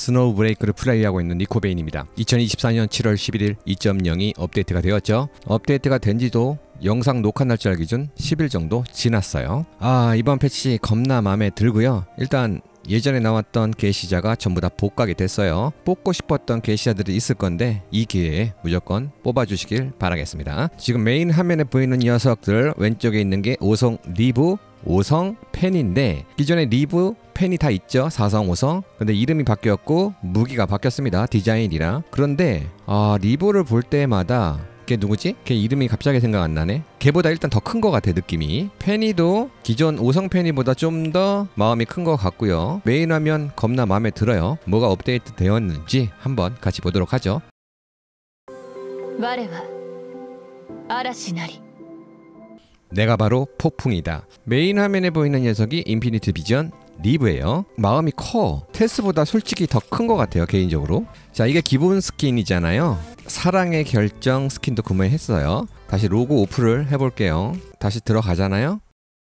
스노우 브레이크를 플레이하고 있는 니코베인입니다. 2024년 7월 11일 2.0이 업데이트가 되었죠. 업데이트가 된 지도 영상 녹화 날짜 기준 10일 정도 지났어요. 이번 패치 겁나 마음에 들고요. 일단 예전에 나왔던 게시자가 전부 다 복각이 됐어요. 뽑고 싶었던 게시자들이 있을 건데 이 기회에 무조건 뽑아주시길 바라겠습니다. 지금 메인 화면에 보이는 녀석들 왼쪽에 있는 게 5성 리브, 5성 펜인데 기존에 리브 펜이 다 있죠. 4성, 5성. 근데 이름이 바뀌었고 무기가 바뀌었습니다. 디자인이랑. 그런데 리브를 볼 때마다 걔 누구지? 걔 이름이 갑자기 생각 안 나네. 걔보다 일단 더 큰 것 같아, 느낌이. 페니도 기존 5성 페니보다 좀 더 마음이 큰 것 같고요. 메인 화면 겁나 마음에 들어요. 뭐가 업데이트 되었는지 한번 같이 보도록 하죠. 내가 바로 폭풍이다. 메인 화면에 보이는 녀석이 인피니트 비전 리브예요. 마음이 커. 테스보다 솔직히 더 큰 것 같아요, 개인적으로. 자, 이게 기본 스킨이잖아요. 사랑의 결정 스킨도 구매했어요. 다시 로고 오프를 해볼게요. 다시 들어가잖아요.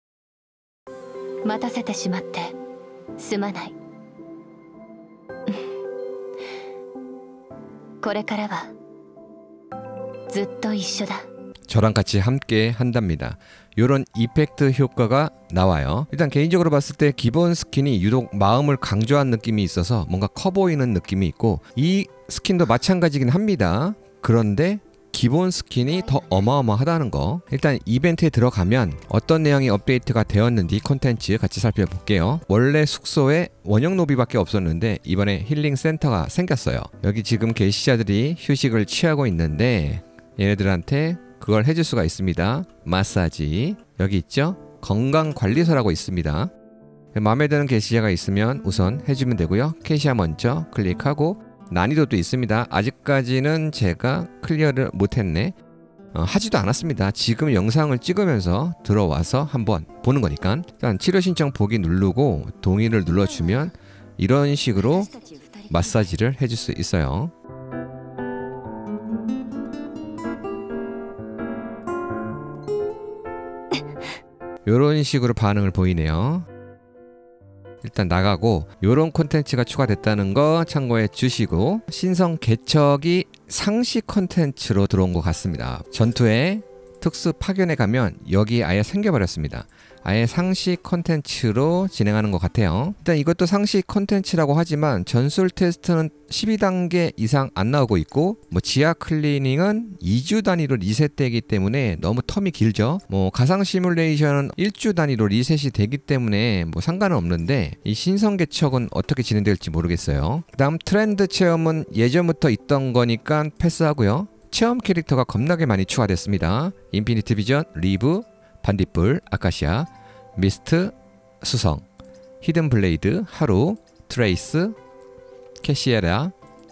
저랑 같이 함께 한답니다. 요런 이펙트 효과가 나와요. 일단 개인적으로 봤을 때 기본 스킨이 유독 마음을 강조한 느낌이 있어서 뭔가 커 보이는 느낌이 있고, 이 스킨도 마찬가지긴 합니다. 그런데 기본 스킨이 더 어마어마하다는 거. 일단 이벤트에 들어가면 어떤 내용이 업데이트가 되었는지 콘텐츠 같이 살펴볼게요. 원래 숙소에 원형 로비밖에 없었는데 이번에 힐링 센터가 생겼어요. 여기 지금 게시자들이 휴식을 취하고 있는데 얘네들한테 그걸 해줄 수가 있습니다. 마사지. 여기 있죠? 건강관리소라고 있습니다. 마음에 드는 게시자가 있으면 우선 해주면 되고요. 캐시아 먼저 클릭하고, 난이도도 있습니다. 아직까지는 제가 클리어를 못했네. 하지도 않았습니다. 지금 영상을 찍으면서 들어와서 한번 보는 거니까. 일단 치료 신청 보기 누르고 동의를 눌러주면 이런 식으로 마사지를 해줄 수 있어요. 요런 식으로 반응을 보이네요. 일단 나가고, 요런 콘텐츠가 추가됐다는 거 참고해 주시고, 신성 개척이 상시 콘텐츠로 들어온 것 같습니다. 전투에 특수 파견에 가면 여기 아예 생겨버렸습니다. 아예 상시 콘텐츠로 진행하는 것 같아요. 일단 이것도 상시 콘텐츠라고 하지만 전술 테스트는 12단계 이상 안 나오고 있고, 지하 클리닝은 2주 단위로 리셋되기 때문에 너무 텀이 길죠. 가상 시뮬레이션은 1주 단위로 리셋이 되기 때문에 상관은 없는데, 이 신성 개척은 어떻게 진행될지 모르겠어요. 그 다음 트렌드 체험은 예전부터 있던 거니까 패스하고요. 체험 캐릭터가 겁나게 많이 추가됐습니다. 인피니트 비전, 리브, 반딧불, 아카시아, 미스트, 수성, 히든 블레이드, 하루, 트레이스, 캐시에라,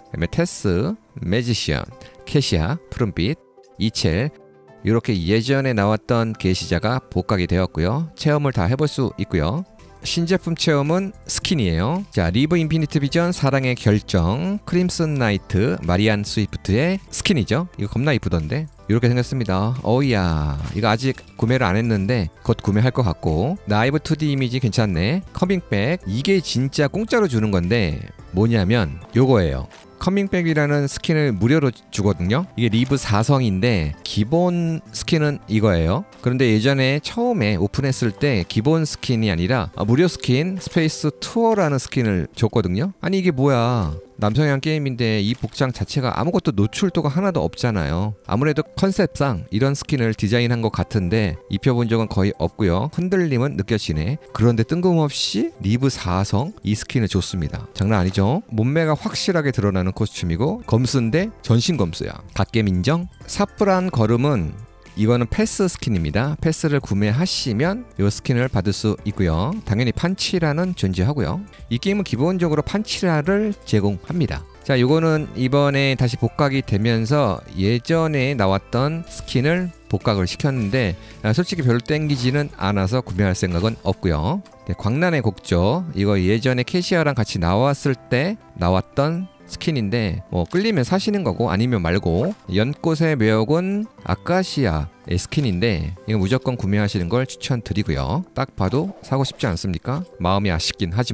테스, 매지션, 캐시아, 푸른빛, 이첼. 이렇게 예전에 나왔던 게시자가 복각이 되었고요. 체험을 다 해볼 수 있고요. 신제품 체험은 스킨이에요. 자, 리브 인피니트 비전, 사랑의 결정, 크림슨 나이트, 마리안 스위프트의 스킨이죠. 이거 겁나 이쁘던데. 이렇게 생겼습니다. 어이야, 이거 아직 구매를 안 했는데 곧 구매할 것 같고. 나이브 2D 이미지 괜찮네. 커밍백, 이게 진짜 공짜로 주는 건데 뭐냐면 요거예요. 커밍백이라는 스킨을 무료로 주거든요. 이게 리브 4성인데 기본 스킨은 이거예요. 그런데 예전에 처음에 오픈했을 때 기본 스킨이 아니라 무료 스킨 스페이스 투어라는 스킨을 줬거든요. 아니 이게 뭐야, 남성향 게임인데 이 복장 자체가 아무것도 노출도가 하나도 없잖아요. 아무래도 컨셉상 이런 스킨을 디자인한 것 같은데 입혀본 적은 거의 없고요. 흔들림은 느껴지네. 그런데 뜬금없이 리브 4성 이 스킨을 줬습니다. 장난 아니죠? 몸매가 확실하게 드러나는 코스튬이고, 검수인데 전신 검수야. 갓겜 인정. 사프란 걸음은 이거는 패스 스킨입니다. 패스를 구매하시면 이 스킨을 받을 수 있고요. 당연히 판치라는 존재하고요. 이 게임은 기본적으로 판치라를 제공합니다. 자, 이거는 이번에 다시 복각이 되면서 예전에 나왔던 스킨을 복각을 시켰는데 솔직히 별로 땡기지는 않아서 구매할 생각은 없고요. 네, 광란의 곡조, 이거 예전에 캐시아랑 같이 나왔을 때 나왔던 스킨인데 끌리면 사시는 거고 아니면 말고. 연꽃의 매혹은 아카시아의 스킨인데 이거 무조건 구매하시는 걸 추천드리고요. 딱 봐도 사고 싶지 않습니까? 마음이 아쉽긴 하지만.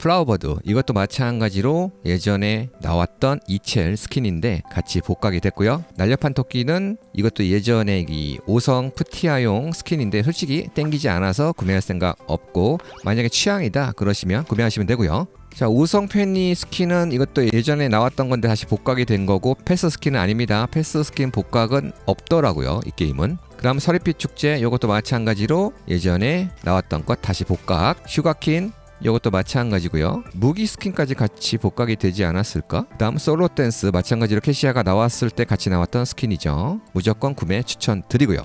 플라워버드 이것도 마찬가지로 예전에 나왔던 이첼 스킨인데 같이 복각이 됐고요. 날렵한 토끼는 이것도 예전에 이 5성 푸티아용 스킨인데 솔직히 땡기지 않아서 구매할 생각 없고 만약에 취향이다 그러시면 구매하시면 되고요. 자, 5성 페니 스킨은 이것도 예전에 나왔던 건데 다시 복각이 된 거고 패스 스킨은 아닙니다. 패스 스킨 복각은 없더라고요, 이 게임은. 그 다음 서리빛 축제 이것도 마찬가지로 예전에 나왔던 것 다시 복각. 슈가킨 이것도 마찬가지고요. 무기 스킨까지 같이 복각이 되지 않았을까? 그 다음 솔로 댄스 마찬가지로 캐시아가 나왔을 때 같이 나왔던 스킨이죠. 무조건 구매 추천드리고요.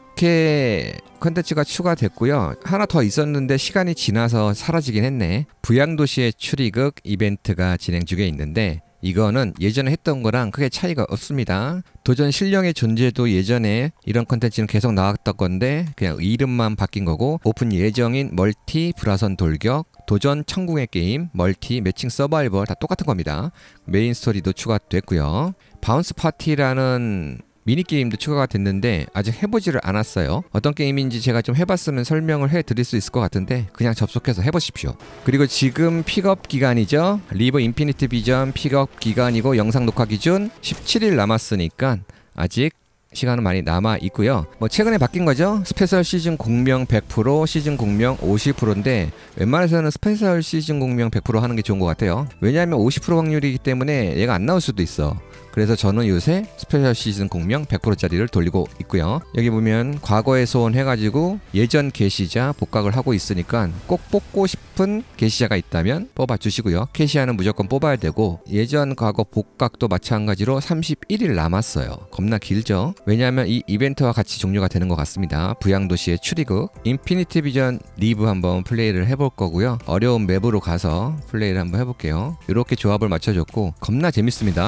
이렇게 컨텐츠가 추가됐고요. 하나 더 있었는데 시간이 지나서 사라지긴 했네. 부양도시의 추리극 이벤트가 진행 중에 있는데 이거는 예전에 했던 거랑 크게 차이가 없습니다. 도전 실령의 존재도 예전에 이런 컨텐츠는 계속 나왔던 건데 그냥 이름만 바뀐 거고 오픈 예정인 멀티 불화선 돌격 도전 천궁의 게임, 멀티, 매칭 서바이벌 다 똑같은 겁니다. 메인 스토리도 추가됐고요. 바운스 파티라는 미니게임도 추가가 됐는데 아직 해보지를 않았어요. 어떤 게임인지 제가 좀 해봤으면 설명을 해드릴 수 있을 것 같은데 그냥 접속해서 해보십시오. 그리고 지금 픽업 기간이죠. 리버 인피니트 비전 픽업 기간이고 영상 녹화 기준 17일 남았으니까 아직 시간은 많이 남아 있고요. 뭐 최근에 바뀐 거죠. 스페셜 시즌 공명 100%, 시즌 공명 50%인데 웬만해서는 스페셜 시즌 공명 100% 하는 게 좋은 것 같아요. 왜냐하면 50% 확률이기 때문에 얘가 안 나올 수도 있어. 그래서 저는 요새 스페셜 시즌 공명 100%짜리를 돌리고 있고요. 여기 보면 과거의 소원 해가지고 예전 게시자 복각을 하고 있으니까 꼭 뽑고 싶은 게시자가 있다면 뽑아주시고요. 캐시아는 무조건 뽑아야 되고 예전 과거 복각도 마찬가지로 31일 남았어요. 겁나 길죠? 왜냐하면 이 이벤트와 같이 종료가 되는 것 같습니다. 부양도시의 추리극 인피니티 비전 리브 한번 플레이를 해볼 거고요. 어려운 맵으로 가서 플레이를 한번 해볼게요. 이렇게 조합을 맞춰줬고 겁나 재밌습니다.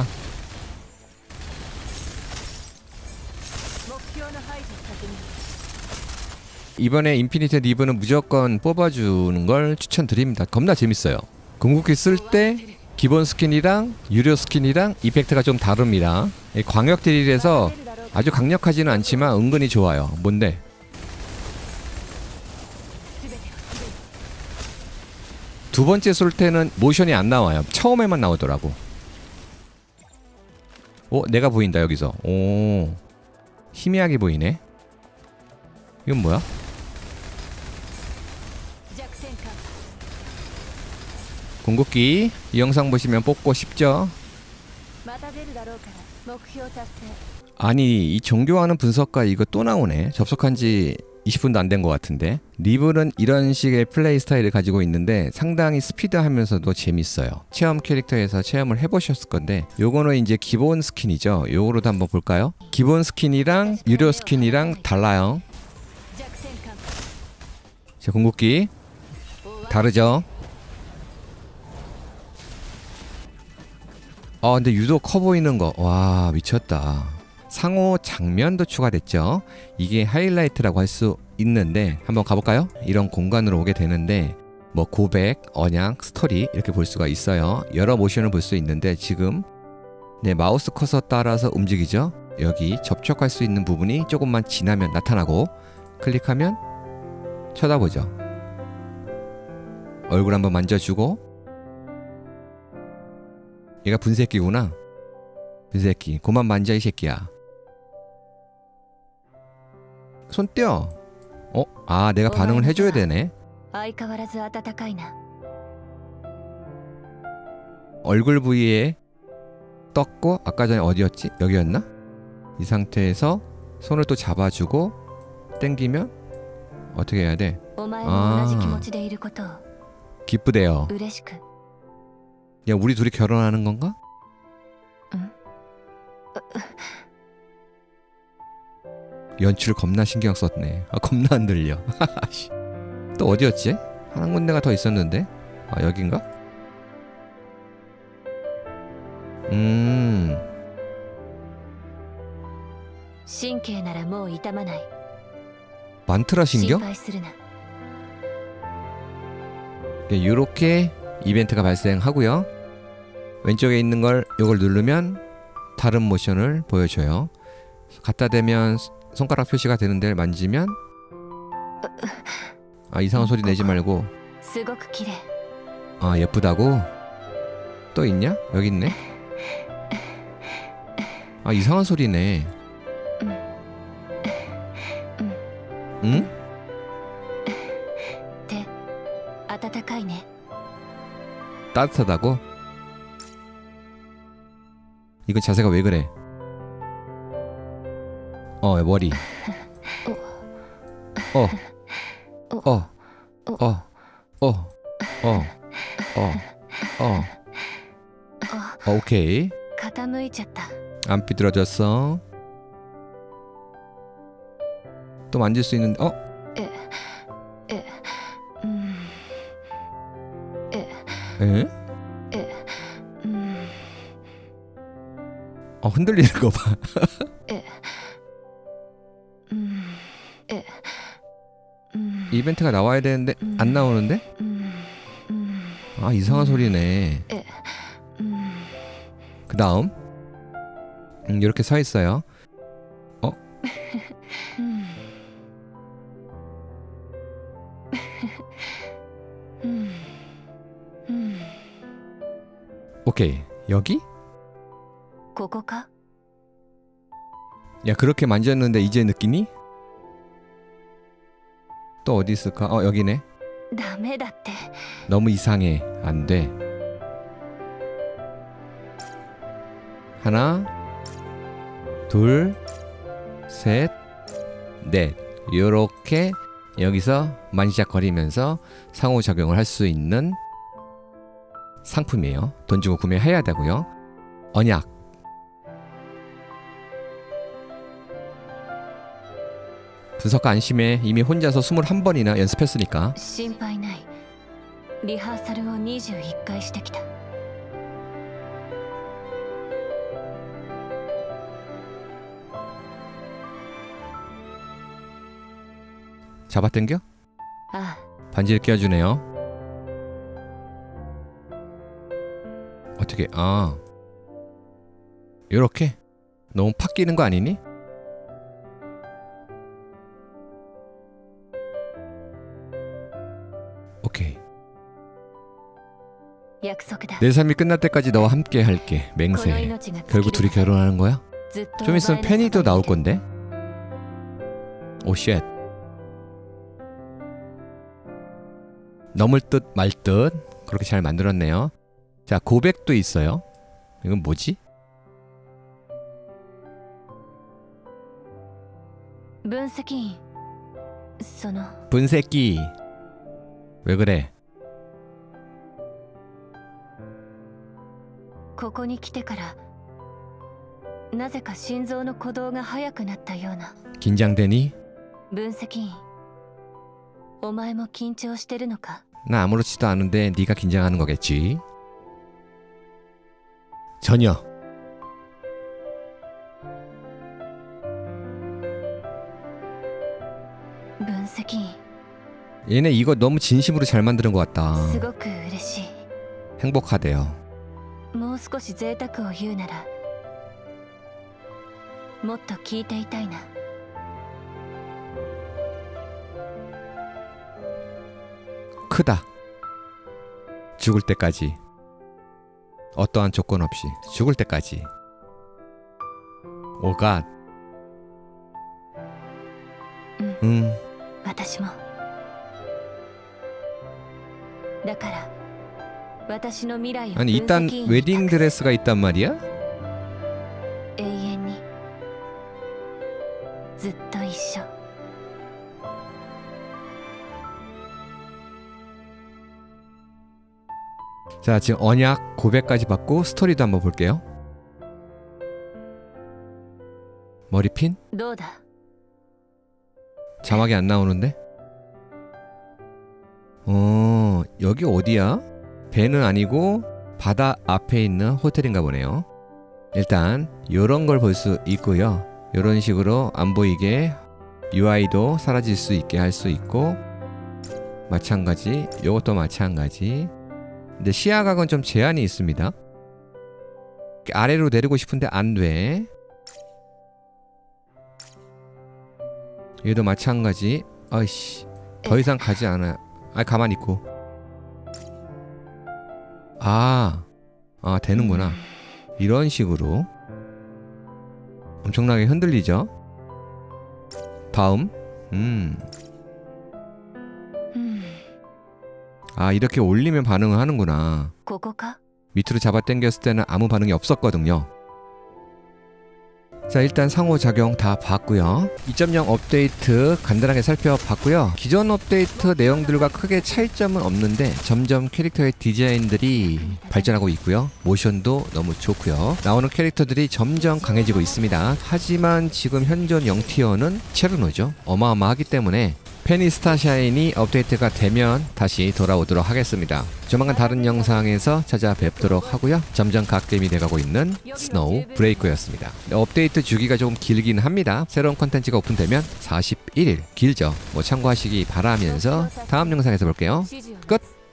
이번에 인피니트 리브는 무조건 뽑아주는 걸 추천드립니다. 겁나 재밌어요. 궁극기 쓸 때 기본 스킨이랑 유료 스킨이랑 이펙트가 좀 다릅니다. 광역 딜이라서 아주 강력하지는 않지만 은근히 좋아요. 뭔데? 두 번째 쏠 때는 모션이 안 나와요. 처음에만 나오더라고. 내가 보인다 여기서. 오, 희미하게 보이네. 이건 뭐야? 궁극기 이 영상 보시면 뽑고 싶죠? 아니 이 정교하는 분석가 이거 또 나오네. 접속한 지 20분도 안 된 것 같은데. 리브는 이런 식의 플레이 스타일을 가지고 있는데 상당히 스피드하면서도 재밌어요. 체험 캐릭터에서 체험을 해보셨을 건데 요거는 이제 기본 스킨이죠. 요거로도 한번 볼까요? 기본 스킨이랑 유료 스킨이랑 달라요. 자, 궁극기 다르죠? 근데 유독 커 보이는 거, 와 미쳤다. 상호 장면도 추가됐죠. 이게 하이라이트라고 할 수 있는데 한번 가볼까요? 이런 공간으로 오게 되는데 뭐 고백, 언약, 스토리 이렇게 볼 수가 있어요. 여러 모션을 볼 수 있는데 지금 마우스 커서 따라서 움직이죠. 여기 접촉할 수 있는 부분이 조금만 지나면 나타나고 클릭하면 쳐다보죠. 얼굴 한번 만져주고. 얘가 분새끼구나. 분새끼 그만 만져 이 새끼야. 손 떼어. 내가 반응을 해줘야 되네. 얼굴 부위에 떴고 아까 전에 어디였지? 여기였나? 이 상태에서 손을 또 잡아주고 땡기면 어떻게 해야 돼? 기쁘대요. 야, 우리 둘이 결혼하는 건가? 응. 연출 겁나 신경 썼네. 겁나 안 들려. 또 어디였지? 한 군데가 더 있었는데. 여긴가? 만트라 신경? 이렇게 이벤트가 발생하고요. 왼쪽에 있는 걸 이걸 누르면 다른 모션을 보여줘요. 갖다 대면 손가락 표시가 되는 데를 만지면 이상한 소리 내지 말고 아, 예쁘다고? 또 있냐? 여기 있네. 아, 이상한 소리네. 응? 手温かいね。 따뜻하다고? 이건 자세가 왜 그래? 머리. 오케이. 傾いちゃった。 안 삐뚤어졌어. 또 만질 수 있는데, 에? 흔들리는 거 봐. 이벤트가 나와야 되는데 안 나오는데? 아, 이상한 소리네. 그 다음 이렇게 서 있어요. 오케이. 여기? ここか？ 야, 그렇게 만졌는데 이제 느끼니? 또 어디 있을까? 여기네. ダメだって。 너무 이상해. 안 돼. 하나, 둘, 셋, 넷. 요렇게 여기서 만지작거리면서 상호작용을 할 수 있는 상품이에요. 돈 주고 구매해야 되고요. 언약. 분석가 안심해. 이미 혼자서 21번이나 연습했으니까. 心配ない。リハーサルを21回してきた。 잡아당겨? 아. 반지를 끼워주네요. 어떻게? 요렇게? 너무 팍 끼는 거 아니니? 오케이. 約束だ。 내 삶이 끝날 때까지 너와 함께 할게. 맹세. 결국 둘이 결혼하는 거야? 좀 있으면 페니도 나올 건데? 오 쉣. 넘을 듯 말 듯 그렇게 잘 만들었네요. 자, 고백도 있어요. 이건 뭐지? 분석인. 분새끼. 왜 그래? ここに来てからなぜか心臓の鼓動が速くなったような。 긴장되니? 分析員、お前も緊張してるのか？ 나 아무렇지도 않은데 네가 긴장하는 거겠지? 전혀. 분석인. 얘네 이거 너무 진심으로 잘 만드는 것 같다. すごく嬉しい。 행복하대요. もう少し贅沢を言うならもっと聞いていたいな。 크다. 죽을 때까지. 어떠한 조건 없이 죽을 때까지. 오갓. 私も。だから私の未来を 아니 일단 웨딩 드레스가 있단 말이야? 永遠にずっと一緒。 자, 지금 언약 고백까지 받고 스토리도 한번 볼게요. 머리핀? どうだ？ 자막이 안 나오는데? 여기 어디야? 배는 아니고 바다 앞에 있는 호텔인가 보네요. 일단 요런 걸 볼 수 있고요. 요런 식으로 안 보이게 UI도 사라질 수 있게 할 수 있고, 마찬가지 요것도 마찬가지. 근데 시야각은 좀 제한이 있습니다. 아래로 내리고 싶은데 안 돼. 얘도 마찬가지. 아이씨, 더 이상 가지 않아. 가만히 있고. 되는구나. 이런 식으로 엄청나게 흔들리죠. 다음. 이렇게 올리면 반응을 하는구나. ここか 밑으로 잡아당겼을 때는 아무 반응이 없었거든요. 자, 일단 상호작용 다 봤고요. 2.0 업데이트 간단하게 살펴봤고요. 기존 업데이트 내용들과 크게 차이점은 없는데 점점 캐릭터의 디자인들이 발전하고 있고요. 모션도 너무 좋고요. 나오는 캐릭터들이 점점 강해지고 있습니다. 하지만 지금 현존 0티어는 체르노죠. 어마어마하기 때문에 페니스타샤인이 업데이트가 되면 다시 돌아오도록 하겠습니다. 조만간 다른 영상에서 찾아뵙도록 하고요. 점점 갓게임이 돼가고 있는 스노우 브레이커였습니다. 업데이트 주기가 조금 길긴 합니다. 새로운 컨텐츠가 오픈되면 41일 길죠. 참고하시기 바라면서 다음 영상에서 볼게요. 끝!